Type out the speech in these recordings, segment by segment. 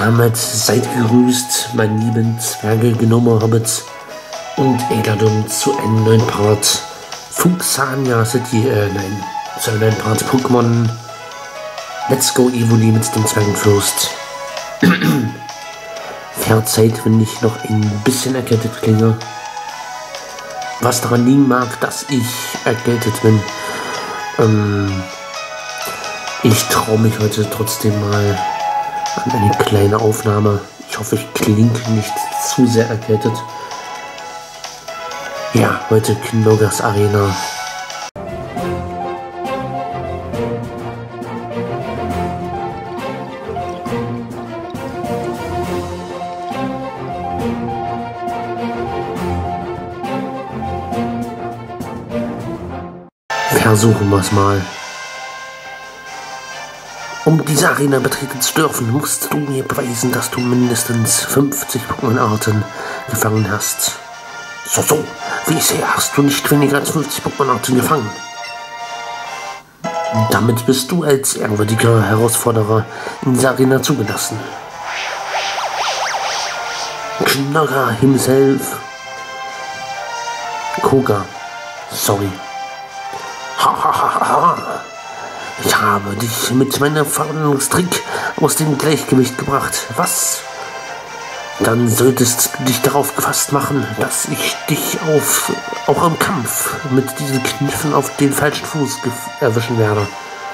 Damit seid gegrüßt, mein lieben Zwerge, Gnome, Hobbits und Eladon zu einem neuen Part Fuchsania City, zu einem neuen Part Pokémon Let's Go Evoli mit dem Zwergenfürst. Verzeiht, wenn ich noch ein bisschen erkältet klinge. Was daran liegen mag, dass ich erkältet bin. Ich traue mich heute trotzdem mal an eine kleine Aufnahme. Ich hoffe, ich klinge nicht zu sehr erkältet. Ja, heute Knoggers Arena. Versuchen wir es mal. Um diese Arena betreten zu dürfen, musst du mir beweisen, dass du mindestens 50 Pokémon-Arten gefangen hast. So, wie ich sehe, hast du nicht weniger als 50 Pokémon-Arten gefangen. Damit bist du als ehrwürdiger Herausforderer in dieser Arena zugelassen. Knogger himself. Koga. Sorry. Ich habe dich mit meinem Verwandlungstrick aus dem Gleichgewicht gebracht. Was? Dann solltest du dich darauf gefasst machen, dass ich dich auch im Kampf mit diesen Kniffen auf den falschen Fuß erwischen werde.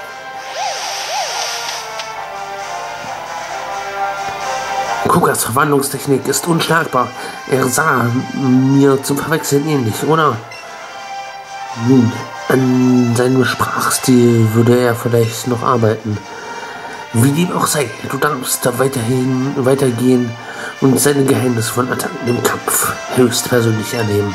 Kogas Verwandlungstechnik ist unschlagbar. Er sah mir zum Verwechseln ähnlich, oder? Nun, an seinem Sprachstil würde er vielleicht noch arbeiten. Wie dem auch sei, du darfst da weitergehen und seine geheimnisvollen Attacken im Kampf höchstpersönlich erleben.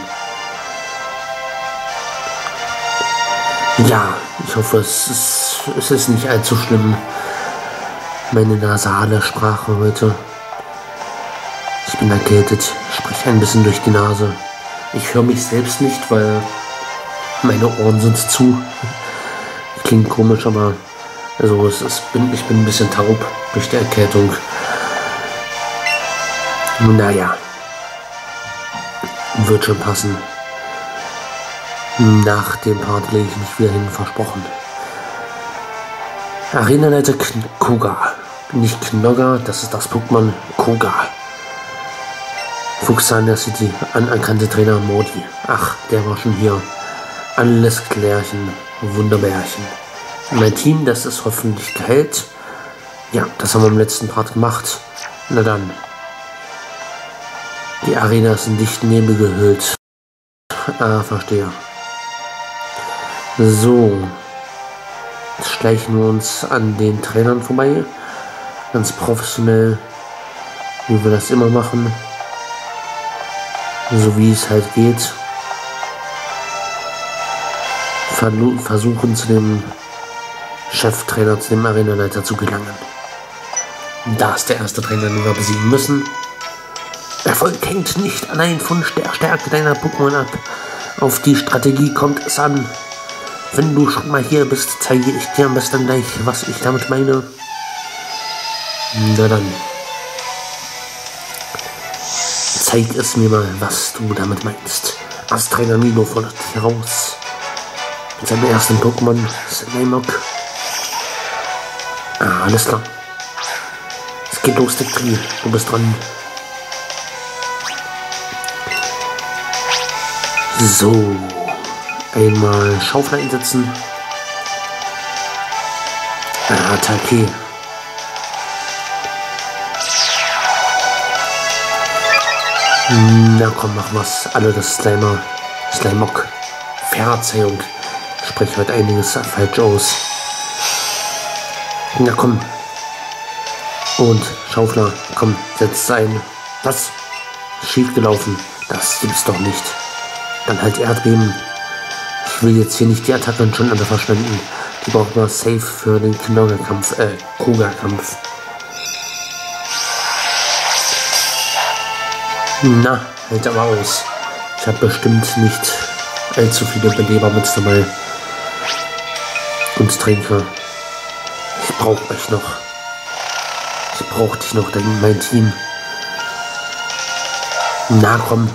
Ja, ich hoffe, es ist nicht allzu schlimm. Meine nasale Sprache heute. Ich bin erkältet, spreche ein bisschen durch die Nase. Ich höre mich selbst nicht, weil meine Ohren sind zu. Klingt komisch, aber also ich bin ein bisschen taub durch die Erkältung. Naja, wird schon passen. Nach dem Part lege ich mich wieder hin, versprochen. Arenaleiter Koga. Nicht Knogger, das ist das Pokémon Koga. Fuchsania City, anerkannte Trainer Modi. Ach, der war schon hier. Alles klärchen, Wunderbärchen. Mein Team, das ist hoffentlich geheilt. Ja, das haben wir im letzten Part gemacht. Na dann. Die Arena ist in dichten Nebel gehüllt. Ah, verstehe. So. Jetzt schleichen wir uns an den Trainern vorbei. Ganz professionell. Wie wir das immer machen. So wie es halt geht. Versuchen zu dem Cheftrainer, zu dem Arenaleiter zu gelangen. Da ist der erste Trainer, den wir besiegen müssen. Erfolg hängt nicht allein von der Stärke deiner Pokémon ab. Auf die Strategie kommt es an. Wenn du schon mal hier bist, zeige ich dir am besten gleich, was ich damit meine. Na dann. Zeig es mir mal, was du damit meinst. Trainer Nilo fordert dich heraus. Mit seinem ersten Pokémon, Slaymok. Ah, alles klar. Es geht los, Dektri. Du bist dran. So. Einmal Schaufel einsetzen. Attacke. Na komm, machen wir's. Alle das Slaymok. Verzeihung. Ich spreche heute einiges falsch aus. Na komm. Und Schaufler, komm, setz ein. Was? Schief gelaufen. Das gibt's doch nicht. Dann halt Erdbeben. Ich will jetzt hier nicht die Attacken schon alle verschwenden. Die braucht man safe für den Knoggerkampf, Koga-Kampf. Na, hält aber aus. Ich habe bestimmt nicht allzu viele Beleber mit dabei. Und Tränke. Ich brauche euch noch. Ich brauche dich noch, mein Team. Na komm.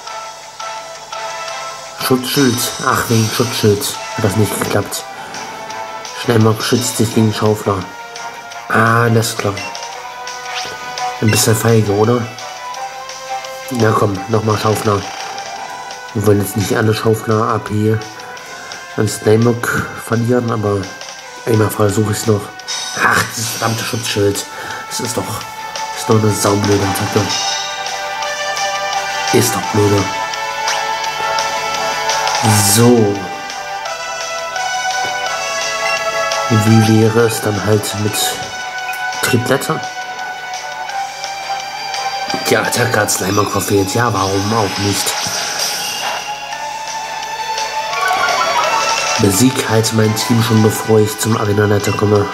Schutzschild. Ach, wegen Schutzschild hat das nicht geklappt. Schneemock schützt sich gegen Schaufler. Ah, alles klar. Ein bisschen feige, oder? Na komm, nochmal Schaufler. Wir wollen jetzt nicht alle Schaufler AP an Schneemock verlieren, aber einmal versuche ich es noch. Ach, dieses verdammte Schutzschild. Das ist doch eine saublöde Attacke. Ist doch blöde. So. Wie wäre es dann halt mit Triplette? Die Attacke hat Slimer verfehlt. Ja, warum auch nicht? Besieg halt mein Team schon, bevor ich zum Arenaleiter komme.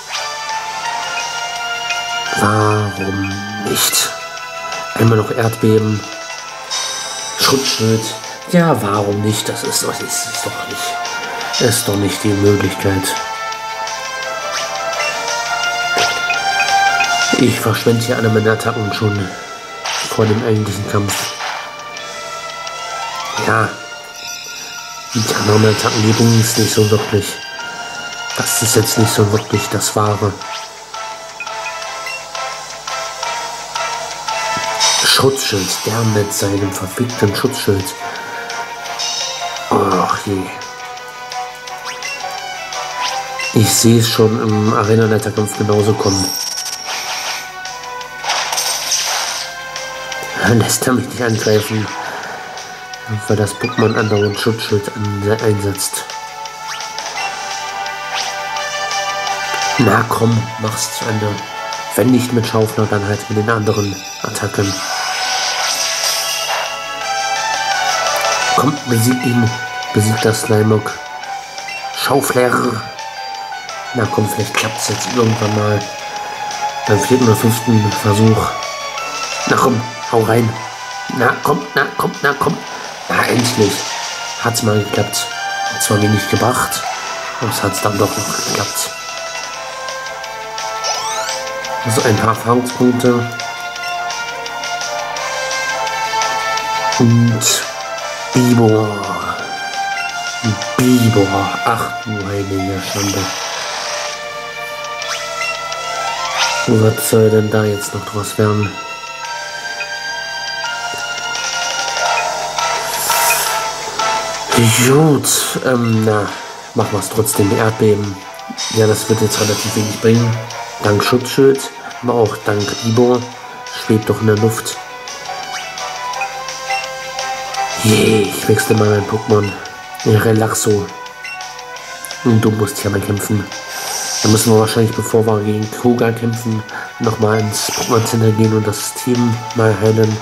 Warum nicht? Einmal noch Erdbeben. Schutzschild. Ja, warum nicht? Das ist doch nicht die Möglichkeit. Ich verschwende hier alle meine Attacken schon vor dem eigentlichen Kampf. Ja, die anderen Attacken, die bringen es nicht so wirklich. Das ist jetzt nicht so wirklich das Wahre. Schutzschild, der mit seinem verfickten Schutzschild. Ach je. Ich sehe es schon im Arena-Leiterkampf genauso kommen. Lässt er mich nicht angreifen, weil das Pokémon andauernd Schutzschild einsetzt. Na komm, mach's zu Ende. Wenn nicht mit Schaufler, dann halt mit den anderen Attacken. Komm, besieg ihn. Besiegt das Slimemock. Schaufler. Na komm, vielleicht klappt es jetzt irgendwann mal. Beim 4. oder 5. Versuch. Na komm, hau rein. Na komm, na komm, na komm. Na endlich. Hat's mal geklappt. Hat zwar wenig gebracht, aber es hat's dann doch noch geklappt. Also ein paar Erfahrungspunkte. Und Bibor. Ach du heilige Schande. Was soll denn da jetzt noch draus werden? Gut, na, machen wir es trotzdem. Erdbeben. Ja, das wird jetzt relativ wenig bringen. Dank Schutzschild, aber auch dank Bibor. Schwebt doch in der Luft. Je, ich wechsle mal mein Pokémon. Relaxo. Und du musst hier mal kämpfen. Dann müssen wir wahrscheinlich, bevor wir gegen Koga kämpfen, nochmal ins Pokémon Center gehen und das Team mal heilen.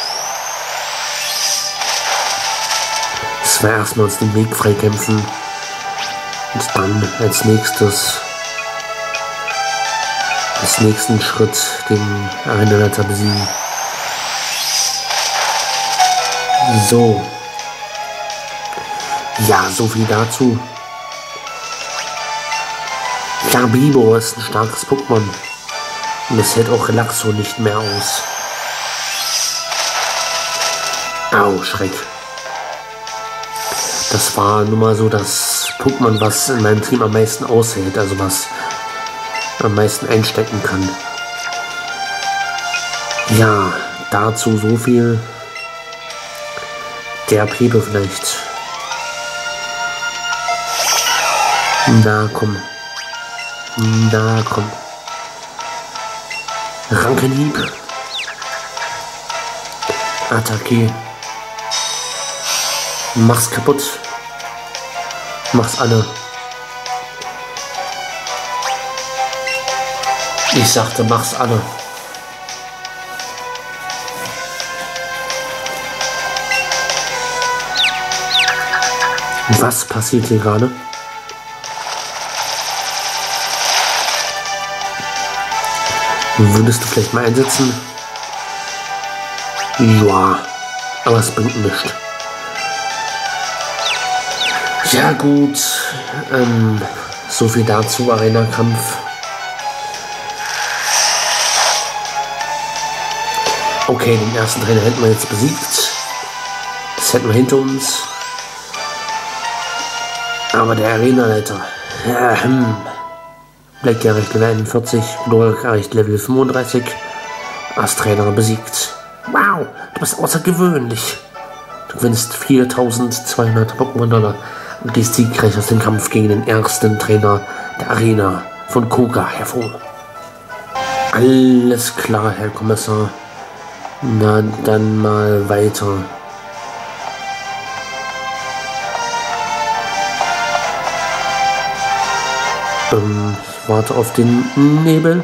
Das war erstmal uns den Weg freikämpfen. Und dann als nächstes, als nächsten Schritt, den Arenaleiter besiegen. So. Ja, so viel dazu. Ja, Bibor ist ein starkes Pokémon. Und es hält auch Relaxo nicht mehr aus. Au, Schreck. Das war nun mal so das Pokémon, was in meinem Team am meisten aushält. Also was am meisten einstecken kann. Ja, dazu so viel. Der Pepe vielleicht. Na komm. Na komm. Rankenhieb. Attacke. Mach's kaputt. Mach's alle. Ich sagte, mach's alle. Was passiert hier gerade? Würdest du vielleicht mal einsetzen? Ja, aber es bringt nichts. Ja gut, so viel dazu, Arena-Kampf. Okay, den ersten Trainer hätten wir jetzt besiegt. Das hätten wir hinter uns. Aber der Arenaleiter. Black erreicht Level 41, Glorik erreicht Level 35. Als Trainer besiegt. Wow, du bist außergewöhnlich. Du gewinnst 4.200 Pokémon-Dollar und gehst siegreich aus dem Kampf gegen den ersten Trainer der Arena von Koga hervor. Alles klar, Herr Kommissar. Na, dann mal weiter. Ich warte auf den Nebel.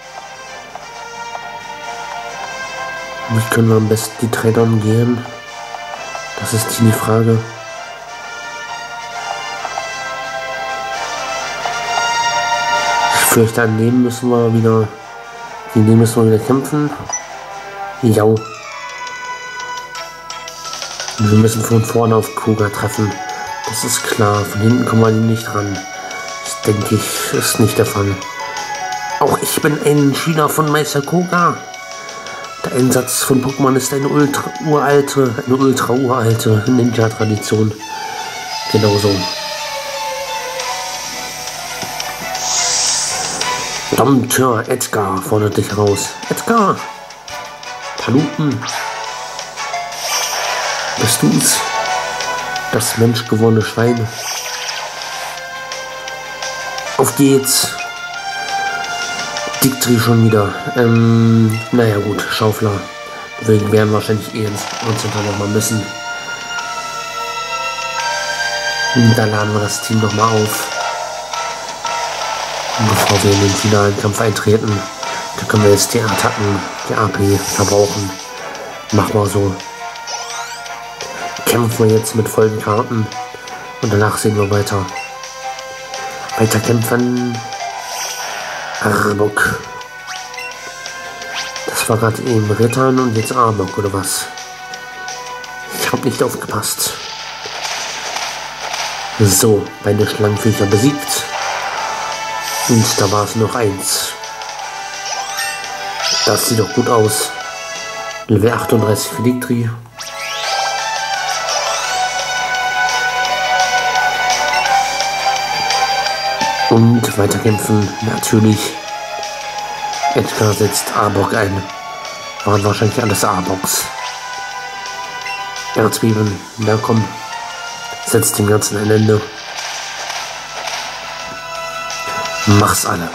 Wie können wir am besten die Trainer umgehen? Das ist die Frage. Ich fürchte, an dem müssen wir wieder. Gegen den müssen wir wieder kämpfen. Ja. Und wir müssen von vorne auf Koga treffen. Das ist klar. Von hinten kommen wir nicht ran. Das denke ich, ist nicht der Fall. Auch ich bin ein Schüler von Meister Koga. Der Einsatz von Pokémon ist eine ultra-uralte Ninja-Tradition. Genauso. Dompteur Edgar fordert dich heraus. Edgar! Paluten! Bist du's? Das menschgewordene Schwein. Auf geht's! Dictri schon wieder. Naja gut, Schaufler. Wir werden wahrscheinlich ins Center nochmal müssen. Und da laden wir das Team nochmal auf. Und bevor wir in den finalen Kampf eintreten, da können wir jetzt die Attacken, die AP verbrauchen. Machen wir so. Kämpfen wir jetzt mit vollen Karten. Und danach sehen wir weiter. Weiter kämpfen. Arbok. Das war gerade eben Rittern und jetzt Arbok, oder was? Ich habe nicht aufgepasst. So, beide Schlangenviecher besiegt. Und da war es noch eins. Das sieht doch gut aus. Level 38 für Dictri. Und weiterkämpfen, natürlich. Edgar setzt Arbok ein. Waren wahrscheinlich alles Arboks. Erzbeben, na komm. Setzt dem Ganzen ein Ende. Mach's alle.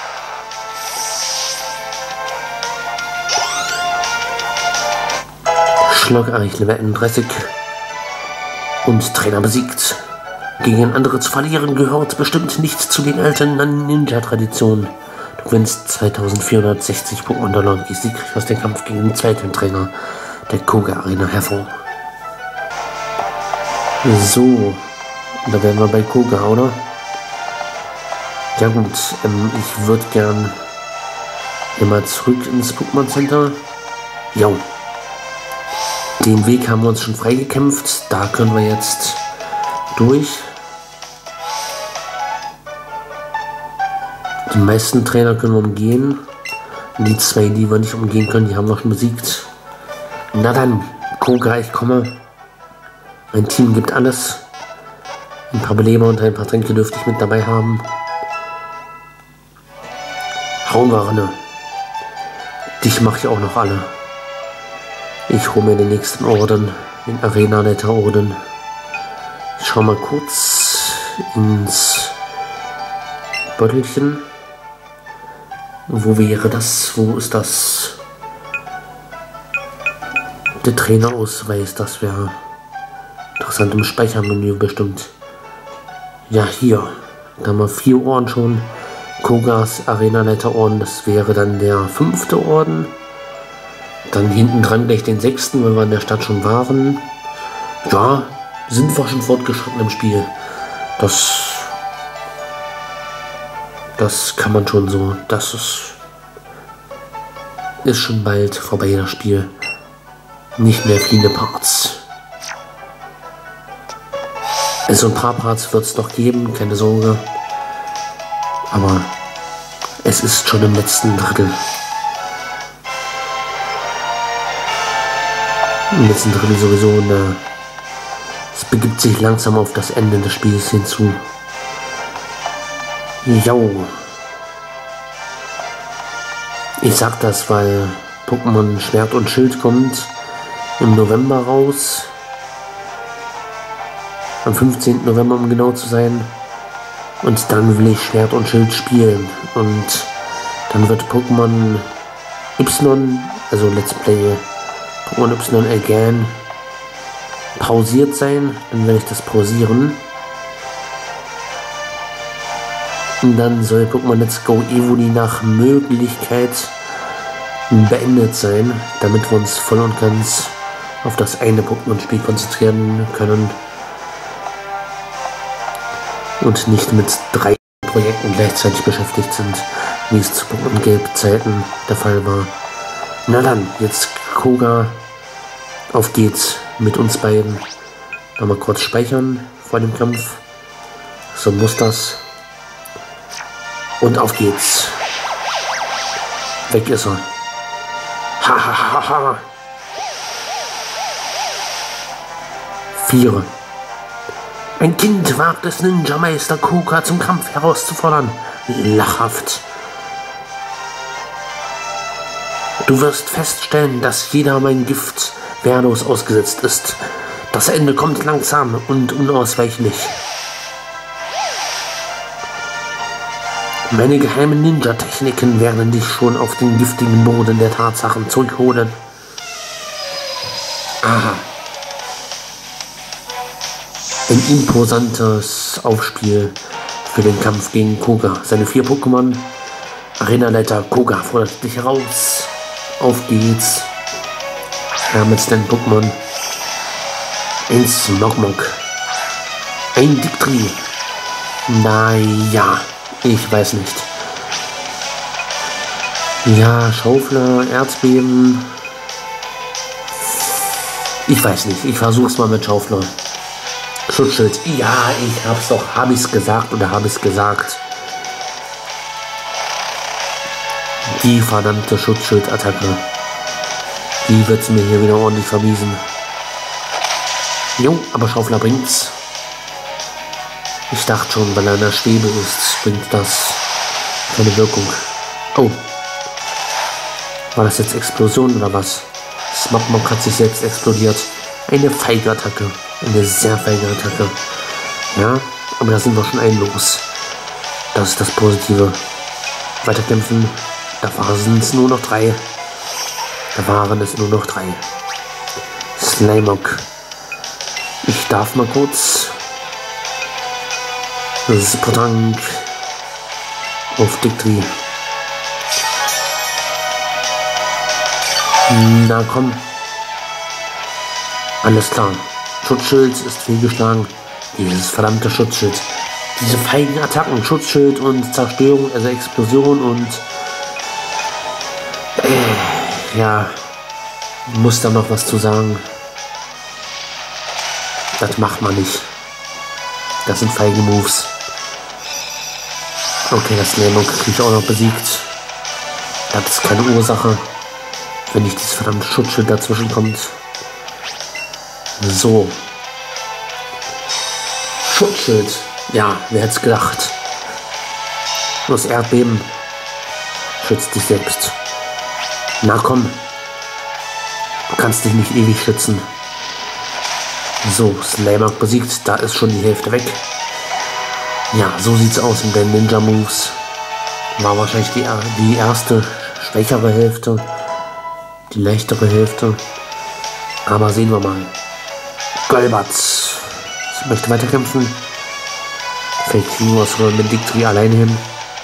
Schlag erreicht Level 31. Und Trainer besiegt. Gegen andere zu verlieren gehört bestimmt nicht zu den alten Ninja-Traditionen. Du gewinnst 2460 Pokémon-Dollar und gehst siegreich aus dem Kampf gegen den zweiten Trainer der Koga Arena hervor. So, da wären wir bei Koga, oder? Ja gut, ich würde gern immer zurück ins Pokémon Center. Ja. Den Weg haben wir uns schon freigekämpft. Da können wir jetzt durch. Die meisten Trainer können wir umgehen. Die zwei, die wir nicht umgehen können, die haben wir schon besiegt. Na dann, Koga, ich komme. Mein Team gibt alles. Ein paar Beleber und ein paar Tränke dürfte ich mit dabei haben. Hauen wir ran. Dich mache ich auch noch alle. Ich hole mir den nächsten Orden, den Arenaleiter-Orden. Ich schau mal kurz ins Beutelchen. Wo wäre das? Wo ist das? Der Trainerausweis, das wäre interessant im Speichermenü bestimmt. Ja, hier. Da haben wir 4 Orden schon. Kogas Arenaleiter-Orden, das wäre dann der 5. Orden. Dann hinten dran gleich den 6., wenn wir in der Stadt schon waren. Ja, sind wir schon fortgeschritten im Spiel. Das kann man schon so. Das ist schon bald vorbei, das Spiel. Nicht mehr viele Parts. Also ein paar Parts wird es noch geben, keine Sorge. Aber es ist schon im letzten Drittel. Im letzten Drittel sowieso. Es begibt sich langsam auf das Ende des Spiels hinzu. Jo. Ich sag das, weil Pokémon Schwert und Schild kommt im November raus. Am 15. November, um genau zu sein. Und dann will ich Schwert und Schild spielen. Und dann wird Pokémon Y, also Let's Play Pokémon Y Again, pausiert sein. Dann werde ich das pausieren. Und dann soll Pokémon Let's Go Evoli nach Möglichkeit beendet sein, damit wir uns voll und ganz auf das eine Pokémon-Spiel konzentrieren können und nicht mit 3 Projekten gleichzeitig beschäftigt sind, wie es zu Pokémon Gelb-Zeiten der Fall war. Na dann, jetzt Koga, auf geht's mit uns beiden. Mal kurz speichern vor dem Kampf. So muss das. Und auf geht's. Weg ist er. Ha ha ha ha. 4. Ein Kind wagt es, Ninja-Meister Koga zum Kampf herauszufordern. Lachhaft. Du wirst feststellen, dass jeder mein Gift wehrlos ausgesetzt ist. Das Ende kommt langsam und unausweichlich. Meine geheimen Ninja-Techniken werden dich schon auf den giftigen Boden der Tatsachen zurückholen. Aha. Ein imposantes Aufspiel für den Kampf gegen Koga. Seine 4 Pokémon. Arenaleiter Koga fordert dich heraus. Auf geht's. Ja, mit deinen Pokémon. Ein Smogmog. Ein Dictri. Naja, ich weiß nicht. Ja, Schaufler, Erzbeben. Ich weiß nicht, ich versuch's mal mit Schaufler. Schutzschild. Ja, habe ich's gesagt oder habe ich's gesagt? Die verdammte Schutzschild-Attacke. Die wird's mir hier wieder ordentlich vermiesen. Jo, aber Schaufler bringt's. Ich dachte schon, weil er in der Schwebe ist, bringt das keine Wirkung. Oh. War das jetzt Explosion oder was? Smogmog hat sich selbst explodiert. Eine feige Attacke. Eine sehr feige Attacke. Ja, aber da sind wir schon ein los. Das ist das Positive. Weiterkämpfen. Da waren es nur noch 3. Slimog. Ich darf mal kurz. Supertank. Auf Dictri. Na komm. Alles klar. Schutzschild ist fehlgeschlagen. Dieses verdammte Schutzschild. Diese feigen Attacken. Schutzschild und Zerstörung, also Explosion und... ja. Muss da noch was zu sagen. Das macht man nicht. Das sind feige Moves. Okay, das Slimog kriege ich auch noch besiegt. Das ist keine Ursache, wenn nicht dieses verdammte Schutzschild dazwischen kommt. So. Schutzschild. Ja, wer hätte es gedacht? Nur das Erdbeben. Schützt dich selbst. Na komm. Du kannst dich nicht ewig schützen. So, Slimog besiegt. Da ist schon die Hälfte weg. Ja, so sieht's aus mit den Ninja Moves. War wahrscheinlich die erste schwächere Hälfte. Die leichtere Hälfte. Aber sehen wir mal. Golbatz. Ich möchte weiterkämpfen. Vielleicht kriegen wir es mit Dictri alleine hin.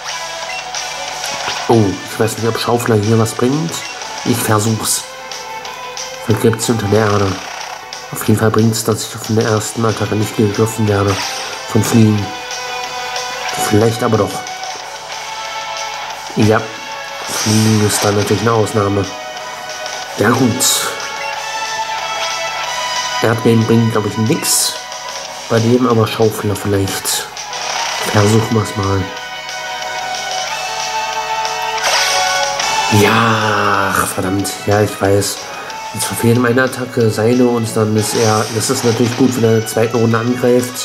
Oh, ich weiß nicht, ob Schaufler hier was bringt. Ich versuch's. Vergräbt sie unter der Erde. Auf jeden Fall bringt es, dass ich von der ersten Attacke nicht gegriffen werde. Von Fliegen. Vielleicht aber doch. Ja. Fliegen ist dann natürlich eine Ausnahme. Ja gut. Erdbeben bringt, glaube ich, nix. Bei dem aber Schaufler vielleicht. Versuchen wir es mal. Ja, ach, verdammt. Ja, ich weiß. Jetzt verfehlt ihm eine Attacke, seine, und dann ist er, das ist natürlich gut, wenn er in der zweiten Runde angreift.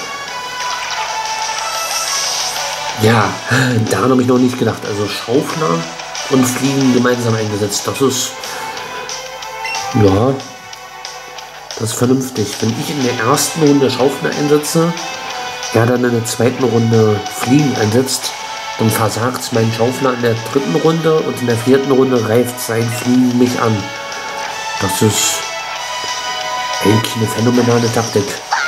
Ja, daran habe ich noch nicht gedacht. Also Schaufler und Fliegen gemeinsam eingesetzt. Das ist, ja, das ist vernünftig. Wenn ich in der ersten Runde Schaufler einsetze, er dann in der zweiten Runde Fliegen einsetzt, dann versagt mein Schaufler in der dritten Runde und in der vierten Runde reift sein Fliegen mich an. Das ist eigentlich eine phänomenale Taktik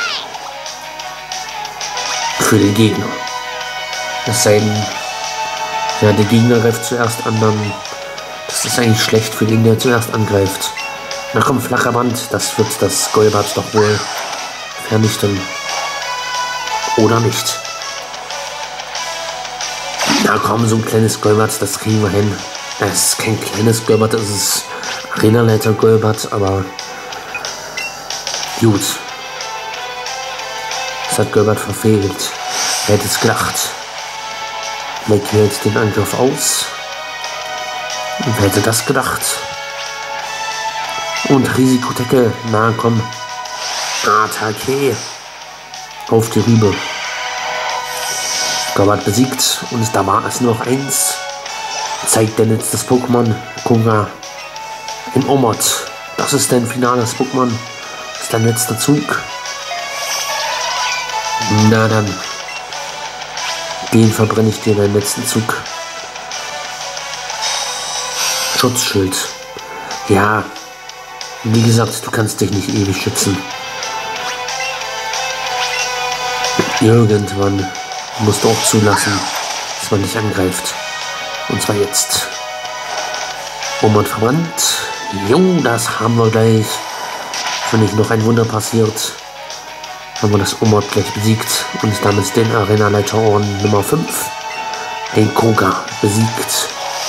für den Gegner. Es sei denn, ja, der Gegner greift zuerst an, dann das ist eigentlich schlecht für den, der zuerst angreift. Na komm, flacher Wand, das wird das Golbat doch wohl vernichten. Oder nicht. Na komm, so ein kleines Golbat, das kriegen wir hin. Es ist kein kleines Golbat, es ist Arenaleiter Golbat, aber gut. Das hat Golbat verfehlt. Wer hätte es gedacht? Mike hält den Angriff aus. Und wer hätte das gedacht? Und Risikotecke. Na komm. Attacke. Auf die Rübe. Golbat besiegt. Und da war es nur noch eins. Zeigt denn jetzt das Pokémon Koga in Omod. Das ist dein finales Pokémon. Das ist dein letzter Zug. Na dann. Den verbrenne ich dir in deinem letzten Zug. Schutzschild. Ja. Wie gesagt, du kannst dich nicht ewig schützen. Irgendwann musst du auch zulassen, dass man dich angreift. Und zwar jetzt. Omod verbrannt. Jo, das haben wir gleich. Wenn nicht noch ein Wunder passiert, haben wir das Omod gleich besiegt und damit den Arenaleiter-Orden Nummer 5, den Koga, besiegt.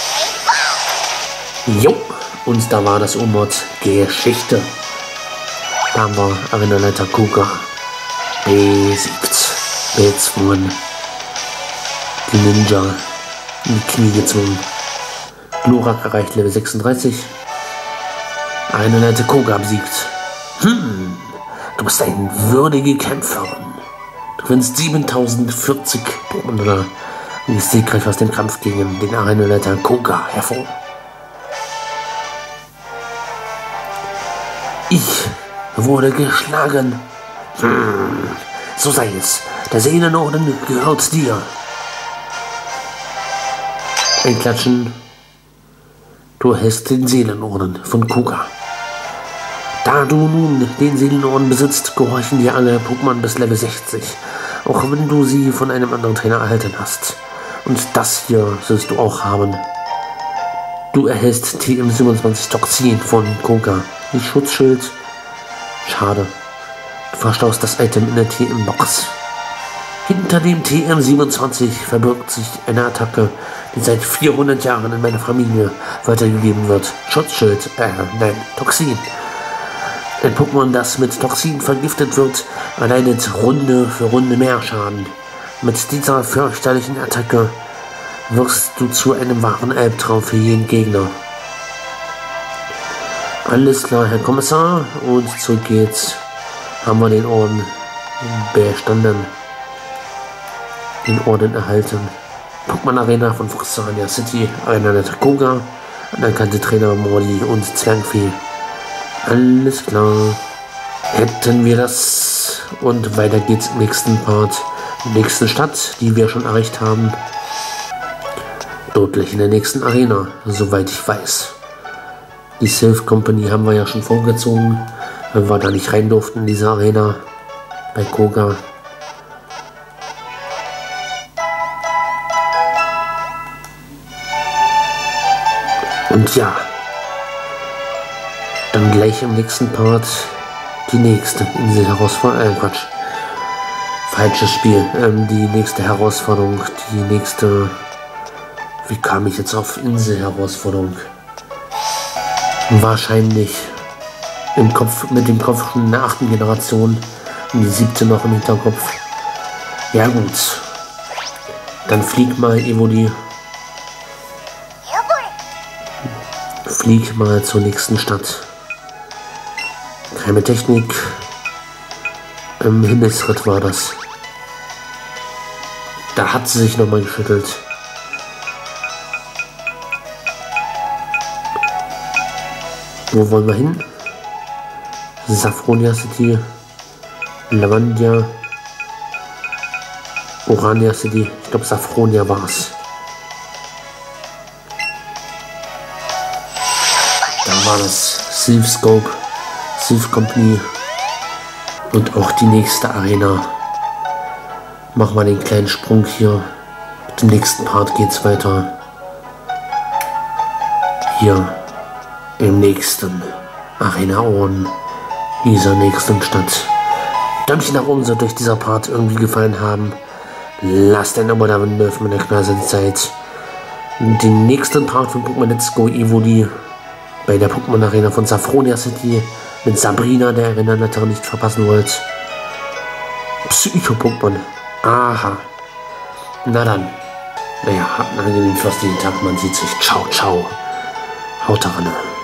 Jo, und da war das Omod Geschichte. Da haben wir Arenaleiter Koga besiegt. Bezwungen. Die Ninja in die Knie gezwungen. Glurak erreicht Level 36. Arenaleiter Koga besiegt. Du bist eine würdige Kämpferin. Du gewinnst 7040 Pokémon oder gehst siegreich aus dem Kampf gegen den Arenaleiter Koga hervor. Ich wurde geschlagen. So sei es. Der Seelenorden gehört dir. Ein Klatschen. Du erhältst den Seelenorden von Koga. Da du nun den Seelenorden besitzt, gehorchen dir alle Pokémon bis Level 60, auch wenn du sie von einem anderen Trainer erhalten hast. Und das hier sollst du auch haben. Du erhältst TM27 Toxin von Koga. Nicht Schutzschild. Schade. Du verstaust das Item in der TM-Box. Hinter dem TM27 verbirgt sich eine Attacke, die seit 400 Jahren in meiner Familie weitergegeben wird. Schutzschild, nein, Toxin. Ein Pokémon, das mit Toxin vergiftet wird, erleidet Runde für Runde mehr Schaden. Mit dieser fürchterlichen Attacke wirst du zu einem wahren Albtraum für jeden Gegner. Alles klar, Herr Kommissar, und zurück geht's. Haben wir den Orden bestanden. Den Orden erhalten. Pokémon Arena von Fuchsania City, Arenaleiter Koga, anerkannte Trainer Morli und Zwergvieh. Alles klar. Hätten wir das. Und weiter geht's im nächsten Part. In der nächsten Stadt, die wir schon erreicht haben. Dort gleich in der nächsten Arena, soweit ich weiß. Die Sylph Company haben wir ja schon vorgezogen, weil wir da nicht rein durften in diese Arena. Bei Koga. Und ja, dann gleich im nächsten Part die nächste Insel-Herausforderung. Quatsch. Falsches Spiel. Die nächste Herausforderung. Die nächste. Wie kam ich jetzt auf Insel-Herausforderung? Wahrscheinlich im Kopf, mit dem Kopf schon in der 8. Generation. Und die 7. noch im Hinterkopf. Ja, gut. Dann flieg mal, Evoli. Flieg mal zur nächsten Stadt. Geheime Technik. Im Himmelsritt war das. Da hat sie sich nochmal geschüttelt. Wo wollen wir hin? Saffronia City, Lavandia, Orania City. Ich glaube, Saffronia war es. Dann war das Silphscope, Sylph Company und auch die nächste Arena. Machen wir den kleinen Sprung hier. Mit dem nächsten Part geht's weiter. Hier im nächsten Arena Orden dieser nächsten Stadt. Däumchen nach oben, sollte euch dieser Part irgendwie gefallen haben. Lasst ein Abo da, wenn ihr von der Knallsenzeit den nächsten Part von Pokémon Let's Go Evoli bei der Pokémon Arena von Saffronia City mit Sabrina, der Arenaleiterin, nicht verpassen wollt. Psycho-Pokémon. Aha. Na dann. Naja, habt einen angenehmen fürstlichen Tag. Man sieht sich. Ciao, ciao. Haut rein.